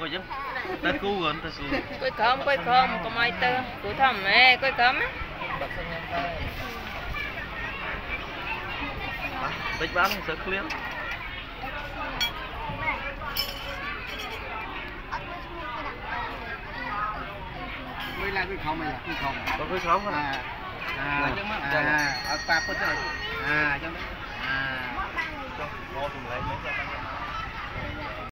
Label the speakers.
Speaker 1: coi chứ ta cu gần ta cu
Speaker 2: quay không có mai tơ cú thầm mẹ quay cấm á
Speaker 1: tích bán sẽ clear
Speaker 3: mới là cái không này là cái không
Speaker 1: có cái không
Speaker 3: ở pa có chơi trong
Speaker 1: cho mua thùng lấy mấy